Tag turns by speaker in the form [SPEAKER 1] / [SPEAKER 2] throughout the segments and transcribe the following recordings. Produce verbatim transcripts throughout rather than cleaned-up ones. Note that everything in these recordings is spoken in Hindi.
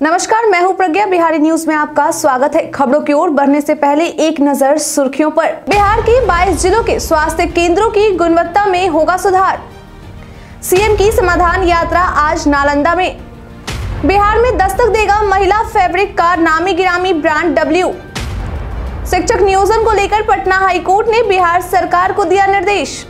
[SPEAKER 1] नमस्कार, मैं हूं प्रज्ञा। बिहारी न्यूज में आपका स्वागत है। खबरों की ओर बढ़ने से पहले एक नजर सुर्खियों पर। बिहार के बाईस जिलों के स्वास्थ्य केंद्रों की गुणवत्ता में होगा सुधार। सीएम की समाधान यात्रा आज नालंदा में। बिहार में दस्तक देगा महिला फैब्रिक का नामी गिरामी ब्रांड डब्ल्यू। शिक्षक नियोजन को लेकर पटना हाईकोर्ट ने बिहार सरकार को दिया निर्देश।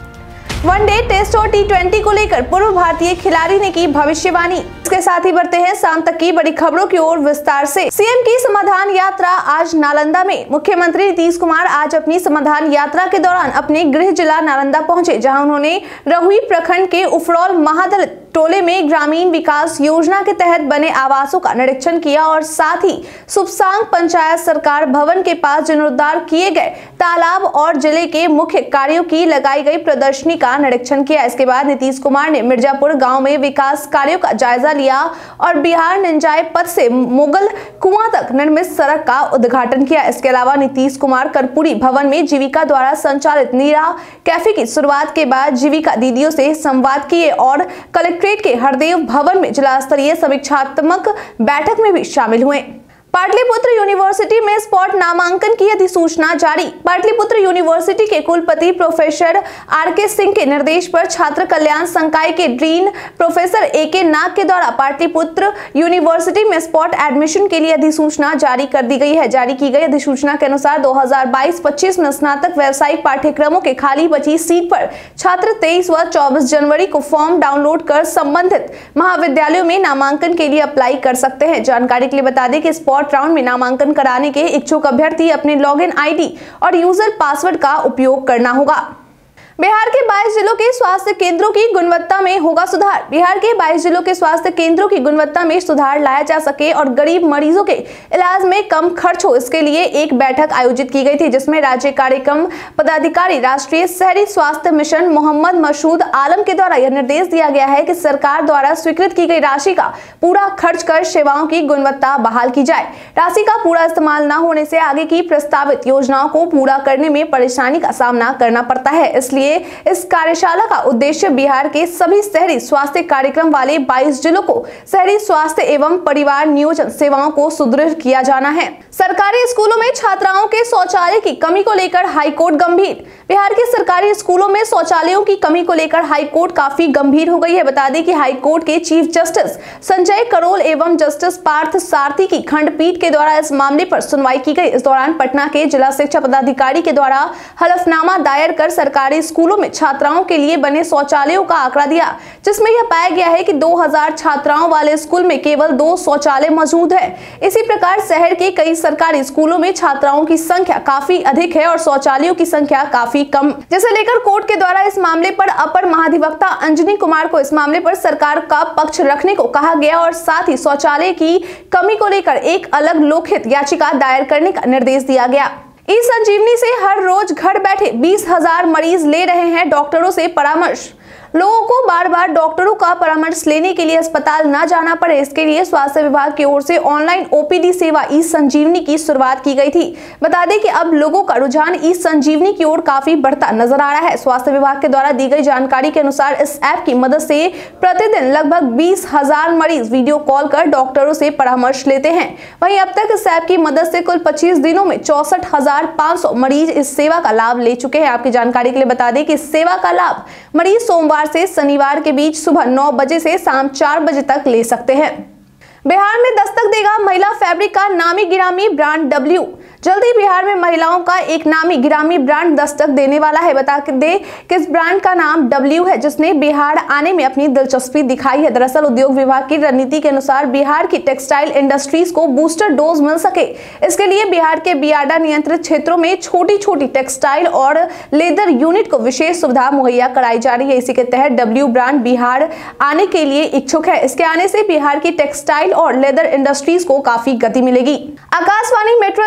[SPEAKER 1] वनडे टेस्ट और टी ट्वेंटी को लेकर पूर्व भारतीय खिलाड़ी ने की भविष्यवाणी। इसके साथ ही बढ़ते हैं शाम तक की बड़ी खबरों की ओर विस्तार से। सीएम की समाधान यात्रा आज नालंदा में। मुख्यमंत्री नीतीश कुमार आज अपनी समाधान यात्रा के दौरान अपने गृह जिला नालंदा पहुंचे, जहां उन्होंने रहुई प्रखंड के उफरौल महादलित टोले में ग्रामीण विकास योजना के तहत बने आवासों का निरीक्षण किया और साथ ही सुबसांग पंचायत सरकार भवन के पास जीर्णोद्धार किए गए तालाब और जिले के मुख्य कार्यों की लगाई गई प्रदर्शनी का निरीक्षण किया। इसके बाद नीतीश कुमार ने मिर्जापुर गांव में विकास कार्यों का जायजा लिया और बिहार निंजाय पथ से मुगल कुआं तक निर्मित सड़क का उद्घाटन किया। इसके अलावा नीतीश कुमार कर्पूरी भवन में जीविका द्वारा संचालित नीरा कैफे की शुरुआत के बाद जीविका दीदियों से संवाद किए और कलेक्टर के हरदेव भवन में जिला स्तरीय समीक्षात्मक बैठक में भी शामिल हुए। पाटलिपुत्र यूनिवर्सिटी में स्पॉट नामांकन की अधिसूचना जारी। पाटलिपुत्र यूनिवर्सिटी के कुलपति प्रोफेसर आर के सिंह के निर्देश पर छात्र कल्याण संकाय के डीन प्रोफेसर ए के नाग के द्वारा पाटलिपुत्र यूनिवर्सिटी में स्पॉट एडमिशन के लिए अधिसूचना जारी कर दी गई है। जारी की गई अधिसूचना के अनुसार दो हजार बाईस पच्चीस में स्नातक व्यावसायिक पाठ्यक्रमों के खाली बची सीट पर छात्र तेईस व चौबीस जनवरी को फॉर्म डाउनलोड कर संबंधित महाविद्यालयों में नामांकन के लिए अप्लाई कर सकते हैं। जानकारी के लिए बता दें कि स्पॉट राउंड में नामांकन कराने के इच्छुक अभ्यर्थी अपने लॉगिन आईडी और यूजर पासवर्ड का उपयोग करना होगा। बिहार के बाईस जिलों के स्वास्थ्य केंद्रों की गुणवत्ता में होगा सुधार। बिहार के बाईस जिलों के स्वास्थ्य केंद्रों की गुणवत्ता में सुधार लाया जा सके और गरीब मरीजों के इलाज में कम खर्च हो, इसके लिए एक बैठक आयोजित की गई थी, जिसमें राज्य कार्यक्रम पदाधिकारी राष्ट्रीय शहरी स्वास्थ्य मिशन मोहम्मद मसूद आलम के द्वारा यह निर्देश दिया गया है कि सरकार द्वारा स्वीकृत की गई राशि का पूरा खर्च कर सेवाओं की गुणवत्ता बहाल की जाए। राशि का पूरा इस्तेमाल न होने से आगे की प्रस्तावित योजनाओं को पूरा करने में परेशानी का सामना करना पड़ता है। इसलिए इस कार्यशाला का उद्देश्य बिहार के सभी शहरी स्वास्थ्य कार्यक्रम वाले बाईस जिलों को शहरी स्वास्थ्य एवं परिवार नियोजन सेवाओं को सुदृढ़ किया जाना है। सरकारी स्कूलों में छात्राओं के शौचालय की कमी को लेकर हाईकोर्ट गंभीर। बिहार के सरकारी स्कूलों में शौचालयों की कमी को लेकर हाईकोर्ट काफी गंभीर हो गई है। बता दें कि हाईकोर्ट के चीफ जस्टिस संजय करोल एवं जस्टिस पार्थ सारथी की खंडपीठ के द्वारा इस मामले पर सुनवाई की गई। इस दौरान पटना के जिला शिक्षा पदाधिकारी के द्वारा हलफनामा दायर कर सरकारी स्कूलों में छात्राओं के लिए बने शौचालयों का आंकड़ा दिया, जिसमें यह पाया गया है कि दो हज़ार छात्राओं वाले स्कूल में केवल दो शौचालय मौजूद है। इसी प्रकार शहर के कई सरकारी स्कूलों में छात्राओं की संख्या काफी अधिक है और शौचालयों की संख्या काफी कम, जिसे लेकर कोर्ट के द्वारा इस मामले पर अपर महाधिवक्ता अंजनी कुमार को इस मामले पर सरकार का पक्ष रखने को कहा गया और साथ ही शौचालय की कमी को लेकर एक अलग लोकहित याचिका दायर करने का निर्देश दिया गया। ई संजीवनी से हर रोज घर बैठे बीस हजार मरीज ले रहे हैं डॉक्टरों से परामर्श। लोगों को बार बार डॉक्टरों का परामर्श लेने के लिए अस्पताल न जाना पड़े, इसके लिए स्वास्थ्य विभाग की ओर से ऑनलाइन ओपीडी सेवा ई संजीवनी की शुरुआत की गई थी। बता दें कि अब लोगों का रुझान ई संजीवनी की ओर काफी बढ़ता नजर आ रहा है। स्वास्थ्य विभाग के द्वारा दी गई जानकारी के अनुसार इस ऐप की मदद से प्रतिदिन लगभग बीस हजार मरीज वीडियो कॉल कर डॉक्टरों से परामर्श लेते हैं। वहीं अब तक इस ऐप की मदद से कुल पच्चीस दिनों में चौसठ हजार पाँच सौ मरीज इस सेवा का लाभ ले चुके हैं। आपकी जानकारी के लिए बता दें कि इस सेवा का लाभ मरीज सोमवार से शनिवार के बीच सुबह नौ बजे से शाम चार बजे तक ले सकते हैं। बिहार में दस्तक देगा महिला फैब्रिक का नामी गिरामी ब्रांड डब्ल्यू। जल्दी बिहार में महिलाओं का एक नामी गिरामी ब्रांड दस्तक देने वाला है। बता दे कि इस ब्रांड का नाम डब्ल्यू है, जिसने बिहार आने में अपनी दिलचस्पी दिखाई है। दरअसल उद्योग विभाग की रणनीति के अनुसार बिहार की टेक्सटाइल इंडस्ट्रीज को बूस्टर डोज मिल सके, इसके लिए बिहार के बियाडा नियंत्रित क्षेत्रों में छोटी छोटी टेक्सटाइल और लेदर यूनिट को विशेष सुविधा मुहैया कराई जा रही है। इसी के तहत डब्ल्यू ब्रांड बिहार आने के लिए इच्छुक है। इसके आने से बिहार की टेक्सटाइल और लेदर इंडस्ट्रीज को काफी गति मिलेगी। आकाशवाणी मेट्रो स्टेशन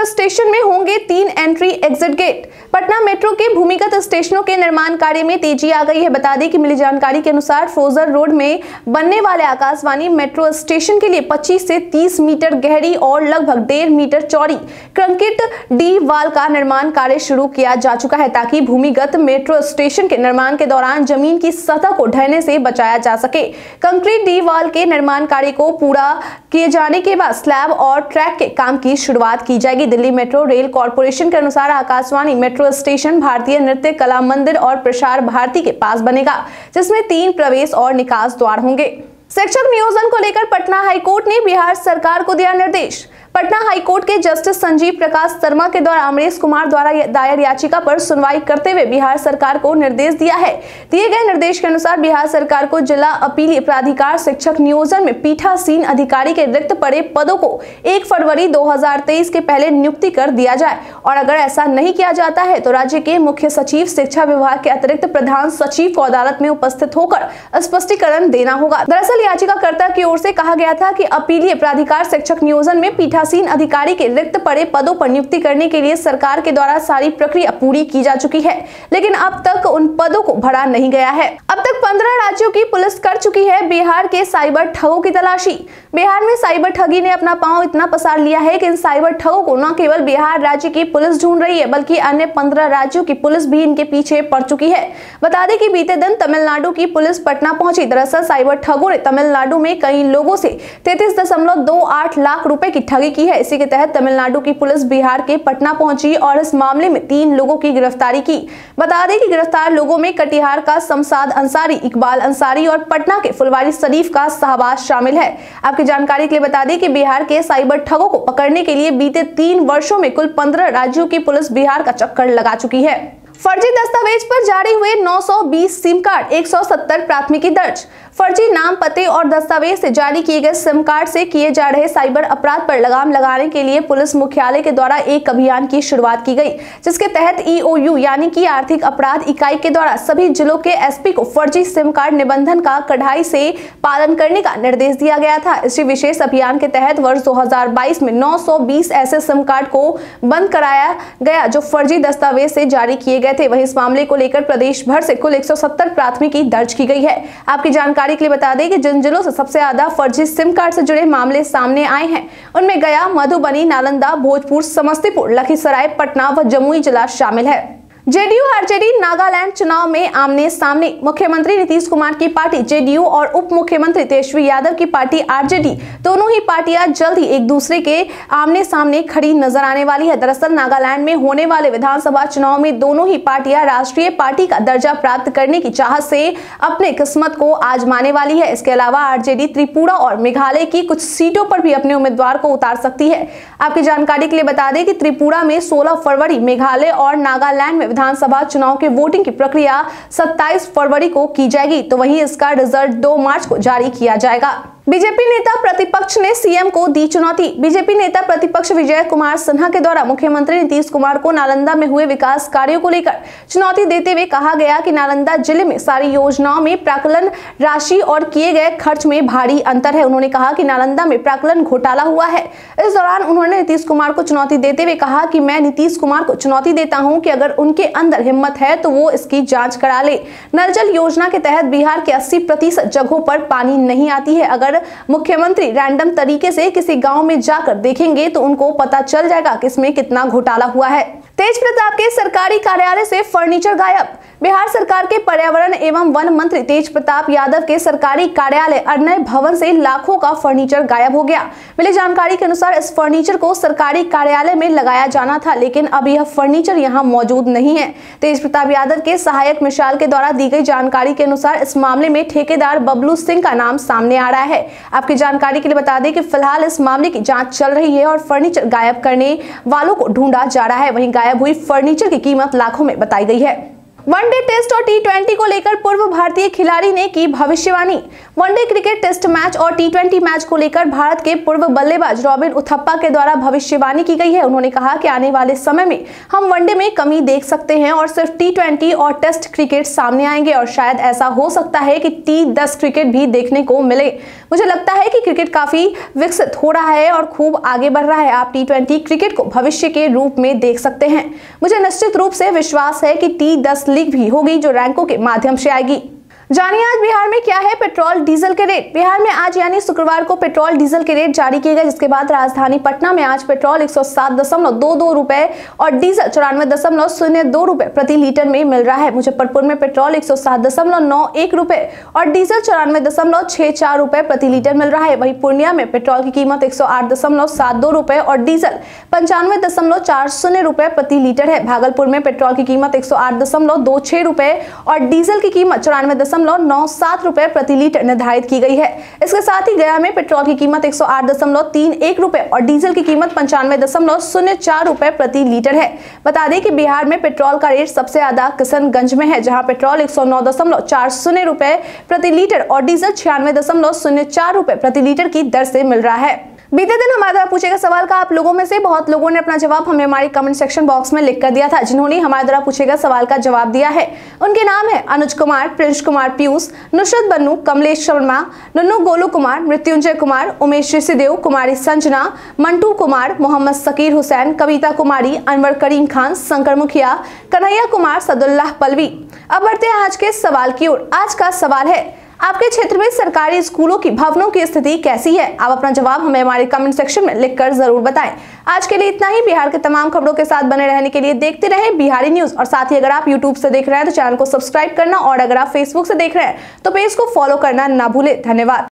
[SPEAKER 1] स्टेशन में होंगे तीन entry exit gate. Patna metro के भूमिगत स्टेशनों के निर्माण कार्य में तेजी आ गई है। बता दें कि मिली जानकारी के अनुसार फ्रोजर रोड में बनने वाले आकाशवाणी मेट्रो स्टेशन के लिए पच्चीस से तीस मीटर गहरी और लगभग डेढ़ मीटर चौड़ी कंक्रीट डी वाल का निर्माण कार्य शुरू किया जा चुका है, ताकि भूमिगत मेट्रो स्टेशन के निर्माण के दौरान जमीन की सतह को ढहने से बचाया जा सके। कंक्रीट डी वाल के निर्माण कार्य को पूरा किए जाने के बाद स्लैब और ट्रैक के काम की शुरुआत की जाएगी। दिल्ली मेट्रो रेल कॉर्पोरेशन के अनुसार आकाशवाणी मेट्रो स्टेशन भारतीय नृत्य कला मंदिर और प्रसार भारती के पास बनेगा, जिसमें तीन प्रवेश और निकास द्वार होंगे। शिक्षक नियोजन को लेकर पटना हाईकोर्ट ने बिहार सरकार को दिया निर्देश। पटना हाईकोर्ट के जस्टिस संजीव प्रकाश शर्मा के द्वारा अमरेश कुमार द्वारा दायर याचिका पर सुनवाई करते हुए बिहार सरकार को निर्देश दिया है। दिए गए निर्देश के अनुसार बिहार सरकार को जिला अपीलीय प्राधिकार शिक्षक नियोजन में पीठासीन अधिकारी के रिक्त पड़े पदों को एक फरवरी दो हजार तेईस के पहले नियुक्ति कर दिया जाए, और अगर ऐसा नहीं किया जाता है तो राज्य के मुख्य सचिव शिक्षा विभाग के अतिरिक्त प्रधान सचिव को अदालत में उपस्थित होकर स्पष्टीकरण देना होगा। दरअसल याचिकाकर्ता की ओर से कहा गया था कि अपीलीय प्राधिकार शिक्षक नियोजन में पीठासीन अधिकारी के रिक्त पड़े पदों पर नियुक्ति करने के लिए सरकार के द्वारा सारी प्रक्रिया पूरी की जा चुकी है, लेकिन अब तक उन पदों को भरा नहीं गया है। अब तक पंद्रह राज्यों की पुलिस कर चुकी है बिहार के साइबर ठगों की तलाशी। बिहार में साइबर ठगी ने अपना पांव इतना पसार लिया है कि इन साइबर ठगों को न केवल बिहार राज्य की पुलिस ढूंढ रही है, बल्कि अन्य पंद्रह राज्यों की पुलिस भी इनके पीछे पड़ चुकी है। बता दें कि बीते दिन तमिलनाडु की पुलिस पटना पहुंची। दरअसल साइबर ठगों ने तमिलनाडु में कई लोगों से तैंतीस दशमलव दो आठ लाख रुपए की ठगी की है। इसी के तहत तमिलनाडु की पुलिस बिहार के पटना पहुंची और इस मामले में तीन लोगों की गिरफ्तारी की। बता दें कि गिरफ्तार लोगों में कटिहार का शमशाद अंसारी, इकबाल अंसारी और पटना के फुलवारी शरीफ का शाहबाज शामिल है। आपकी जानकारी के लिए बता दें कि बिहार के साइबर ठगों को पकड़ने के लिए बीते तीन वर्षों में कुल पंद्रह राज्यों की पुलिस बिहार का चक्कर लगा चुकी है। फर्जी दस्तावेज पर जारी हुए नौ सौ बीस सिम कार्ड, एक सौ सत्तर प्राथमिकी दर्ज। फर्जी नाम, पते और दस्तावेज से जारी किए गए सिम कार्ड से किए जा रहे साइबर अपराध पर लगाम लगाने के लिए पुलिस मुख्यालय के द्वारा एक अभियान की शुरुआत की गई, जिसके तहत ई ओ यू यानी कि आर्थिक अपराध इकाई के द्वारा सभी जिलों के एस पी को फर्जी सिम कार्ड निबंधन का कड़ाई से पालन करने का निर्देश दिया गया था। इसी विशेष अभियान के तहत वर्ष दो हजार बाईस में नौ सौ बीस ऐसे सिम कार्ड को बंद कराया गया जो फर्जी दस्तावेज से जारी किए गए थे। वहीं इस मामले को लेकर प्रदेश भर से कुल एक सौ सत्तर प्राथमिकी दर्ज की गई है। आपकी जानकारी के लिए बता दें कि जिन जिलों से सबसे ज्यादा फर्जी सिम कार्ड से जुड़े मामले सामने आए हैं, उनमें गया, मधुबनी, नालंदा, भोजपुर, समस्तीपुर, लखीसराय, पटना व जमुई जिला शामिल है। जेडीयू आरजेडी नागालैंड चुनाव में आमने सामने। मुख्यमंत्री नीतीश कुमार की पार्टी जेडीयू और उप मुख्यमंत्री तेजस्वी यादव की पार्टी आरजेडी, दोनों ही पार्टियां जल्द ही एक दूसरे के आमने सामने खड़ी नजर आने वाली है। दरअसल नागालैंड में होने वाले विधानसभा चुनाव में दोनों ही पार्टियां राष्ट्रीय पार्टी का दर्जा प्राप्त करने की चाहत से अपने किस्मत को आजमाने वाली है। इसके अलावा आरजेडी त्रिपुरा और मेघालय की कुछ सीटों पर भी अपने उम्मीदवार को उतार सकती है। आपकी जानकारी के लिए बता दें कि त्रिपुरा में सोलह फरवरी, मेघालय और नागालैंड में विधानसभा चुनाव के वोटिंग की प्रक्रिया सत्ताईस फरवरी को की जाएगी, तो वहीं इसका रिजल्ट दो मार्च को जारी किया जाएगा। बीजेपी नेता प्रतिपक्ष ने सीएम को दी चुनौती। बीजेपी नेता प्रतिपक्ष विजय कुमार सिन्हा के द्वारा मुख्यमंत्री नीतीश कुमार को नालंदा में हुए विकास कार्यों को लेकर चुनौती देते हुए कहा गया कि नालंदा जिले में सारी योजनाओं में प्राक्कलन राशि और किए गए खर्च में भारी अंतर है। उन्होंने कहा कि नालंदा में प्राक्कलन घोटाला हुआ है। इस दौरान उन्होंने नीतीश कुमार को चुनौती देते हुए कहा कि मैं नीतीश कुमार को चुनौती देता हूं कि अगर उनके अंदर हिम्मत है तो वो इसकी जांच करा ले। नल जल योजना के तहत बिहार के अस्सी प्रतिशत जगहों पर पानी नहीं आती है। अगर मुख्यमंत्री रैंडम तरीके से किसी गांव में जाकर देखेंगे तो उनको पता चल जाएगा कि इसमें कितना घोटाला हुआ है। तेज प्रताप के सरकारी कार्यालय से फर्नीचर गायब। बिहार सरकार के पर्यावरण एवं वन मंत्री तेज प्रताप यादव के सरकारी कार्यालय अरनय भवन से लाखों का फर्नीचर गायब हो गया। मिली जानकारी के अनुसार इस फर्नीचर को सरकारी कार्यालय में लगाया जाना था, लेकिन अब यह फर्नीचर यहां मौजूद नहीं है। तेज प्रताप यादव के सहायक मिसाल के द्वारा दी गई जानकारी के अनुसार इस मामले में ठेकेदार बबलू सिंह का नाम सामने आ रहा है। आपकी जानकारी के लिए बता दें कि फिलहाल इस मामले की जांच चल रही है और फर्नीचर गायब करने वालों को ढूंढा जा रहा है। वहीं गायब हुई फर्नीचर की कीमत लाखों में बताई गई है। वनडे टेस्ट और टी ट्वेंटी को लेकर पूर्व भारतीय खिलाड़ी ने की भविष्यवाणी। वनडे क्रिकेट टेस्ट मैच और टी ट्वेंटी मैच को लेकर भारत के पूर्व बल्लेबाज रॉबिन उथप्पा के द्वारा भविष्यवाणी की गई है। उन्होंने कहा कि आने वाले समय में हम वनडे में कमी देख सकते हैं और सिर्फ टी ट्वेंटी और टेस्ट क्रिकेट सामने आएंगे और शायद ऐसा हो सकता है कि टी दस क्रिकेट भी देखने को मिले। मुझे लगता है कि क्रिकेट काफी विकसित हो रहा है और खूब आगे बढ़ रहा है। आप टी ट्वेंटी क्रिकेट को भविष्य के रूप में देख सकते हैं। मुझे निश्चित रूप से विश्वास है कि टी दस लीग भी होगी जो रैंकों के माध्यम से आएगी। जानिए आज बिहार में क्या है पेट्रोल डीजल के रेट। बिहार में आज यानी शुक्रवार को पेट्रोल डीजल के रेट जारी किए गए, जिसके बाद राजधानी पटना में आज पेट्रोल एक सौ सात दशमलव दो दो रुपए और डीजल चौरानवे दशमलव शून्य दो रुपए प्रति लीटर में मिल रहा है। मुजफ्फरपुर में पेट्रोल एक सौ सात दशमलव नौ एक रुपए और डीजल चौरानवे दशमलव छह चार रुपए प्रति लीटर मिल रहा है। वहीं पूर्णिया में पेट्रोल की कीमत एक सौ आठ दशमलव सात दो रुपए और डीजल पंचानवे दशमलव चार शून्य रुपए प्रति लीटर है। भागलपुर में पेट्रोल की कीमत एक सौ आठ दशमलव दो छह रुपए और डीजल की कीमत चौरानवे दशमलव नौ सात रुपए प्रति लीटर निर्धारित की गई है। इसके साथ ही गया में पेट्रोल की कीमत एक सौ आठ दशमलव तीन एक रुपए और डीजल की कीमत पंचानवे दशमलव शून्य चार रुपए प्रति लीटर है। बता दें कि बिहार में पेट्रोल का रेट सबसे ज्यादा किशनगंज में है, जहां पेट्रोल एक सौ नौ दशमलव चार शून्य रुपए प्रति लीटर और डीजल छियानवे दशमलव शून्य चार रुपए प्रति लीटर की दर से मिल रहा है। बीते दिन हमारे द्वारा पूछे गए सवाल का आप लोगों में से बहुत लोगों ने अपना जवाब हमें हमारी कमेंट सेक्शन बॉक्स में लिख कर दिया था। जिन्होंने हमारे द्वारा पूछे गए सवाल का जवाब दिया है उनके नाम है अनुज कुमार, प्रिंस कुमार, पीयूष, नुसरत बन्नू, कमलेश शर्मा, नन्नू गोलू कुमार, मृत्युंजय कुमार, उमेश ऋषिदेव, कुमारी संजना, मंटू कुमार, मोहम्मद सकीर हुसैन, कविता कुमारी, अनवर करीम खान, शंकर मुखिया, कन्हैया कुमार, सदुल्लाह पलवी। अब बढ़ते हैं आज के सवाल की ओर। आज का सवाल है आपके क्षेत्र में सरकारी स्कूलों की भवनों की स्थिति कैसी है। आप अपना जवाब हमें हमारे कमेंट सेक्शन में लिखकर जरूर बताएं। आज के लिए इतना ही। बिहार के तमाम खबरों के साथ बने रहने के लिए देखते रहें बिहारी न्यूज। और साथ ही अगर आप यूट्यूब से देख रहे हैं तो चैनल को सब्सक्राइब करना और अगर आप फेसबुक से देख रहे हैं तो पेज को फॉलो करना ना भूलें। धन्यवाद।